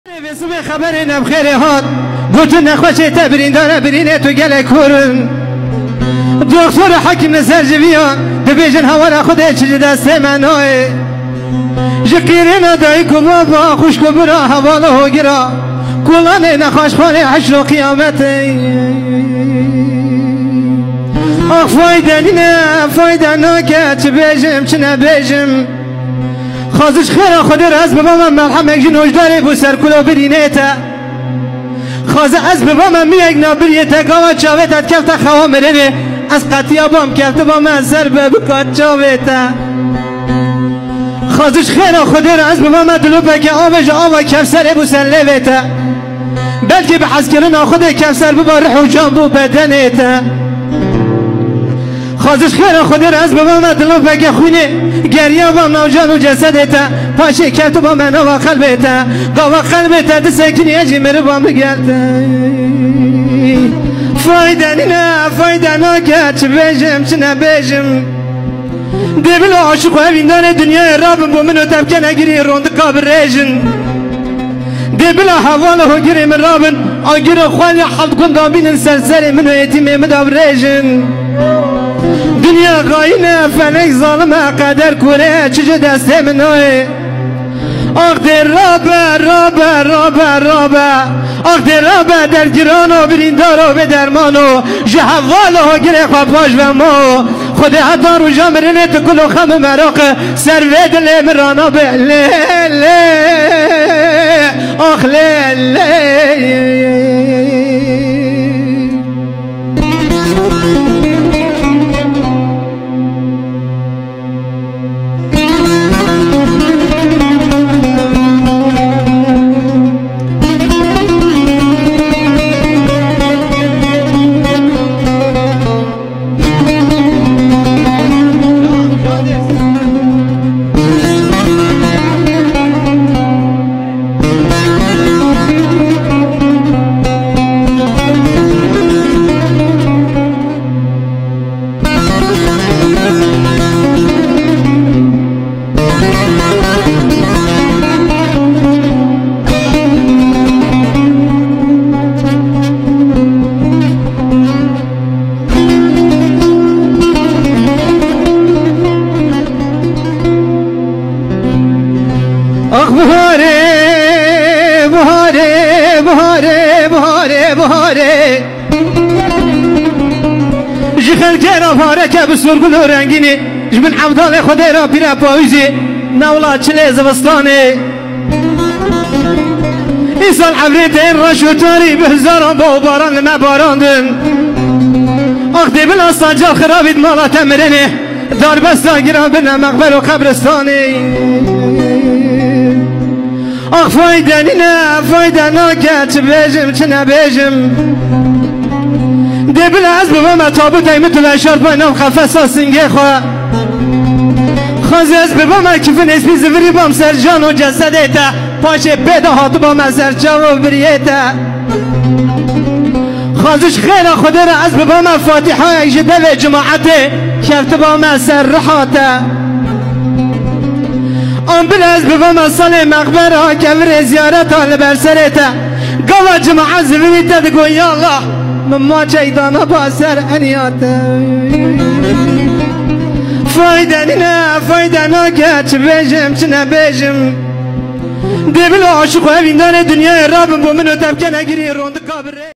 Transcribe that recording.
بسم خبر نم خیره هات گوتو نخوشه تبرین داره برینه تو گله کورن دکتر حکیم نسر جویان دبیجن هوا خوده چجی دسته منوی جقیره ندایی که بابا خوش که برا حواله ها گرا کلانه نخواش خانه حشر و قیامت آخ فایده نه فایده ناکه چه بیجم چه نبیجم خازش خیره خود از بابا من ملحم اگجی نوجداره بو سرکلو برینه تا خازه از بابا من میگ نابریه تا گاوا چاویتت کلتا خواه مرنه از قطیا بام کلتا با من سر بکات چاویتا خازش خیره خود از بابا من دلو بگه آوش آوا کفسر بو سر لیویتا بلکه به حس کرن آخود کفسر ببا رح و جان بو بدنه تا خازش خیره خود از بابا من دلو بگه خونه گریه با نوجان و جسدتا پاشه کتو با من و قلبتا قوا قلبتا دسکنی اجی مره با مگلتا فایده نه فایده ناکه چه بیجم چه نبیجم دیبل عاشق و اویندان دنیای رابم بو منو تبکن اگری روند قابل ریجن دیبل حواله ها گری من رابن آگیر خوالی حلد کن دابین سرسر منو ایتیم مداب ریجن دنیا غاینه فلک ظالمه قدر کوره چجه دسته منوی آخ در رابه آخ در رابه در گرانو بریندارو به درمانو جهوالو ها گره خواباش و ما خود حتی رو جامرنه تو کلو خم مراق سروه دل مرانا به لی آخ لی بهاره جخل کرا بهاره که بسرگل و رنگینی جبن عبدال خود را پیرا پاویزی نولا چله زبستانه ایسال عبریت این رشو تاری به هزاران با باران لما باراندن آخ دی بلا سانجا خرابید مالا تمرنه دار بستا گران بنا مقبر و قبرستانه آخ فایده نه فایده ناکه چه بیجم چه نبیجم دیبل از بابا ما تابوت ایمتو لشار پاینام خفصا سنگه خواه خازی از بابا ما کفن اسمی زوری بام سر جان و جسده تا پاشه پیدا هاتو با من سر جان و بریه تا خازش خیره خوده را از بابا ما فاتحه ایش دو جماعته کفت با من سر رحاته آن بلاز بابا ما سال مقبره کفر زیارت آل برسرته قوا جماعه زویته دگو یا الله مما چیدانا با سر انیاته فایده نه فایده ناکه چه بیجم چه نبیجم دیبل عاشق و اویندان دنیای رابم بو منو تبکن اگری روند قابره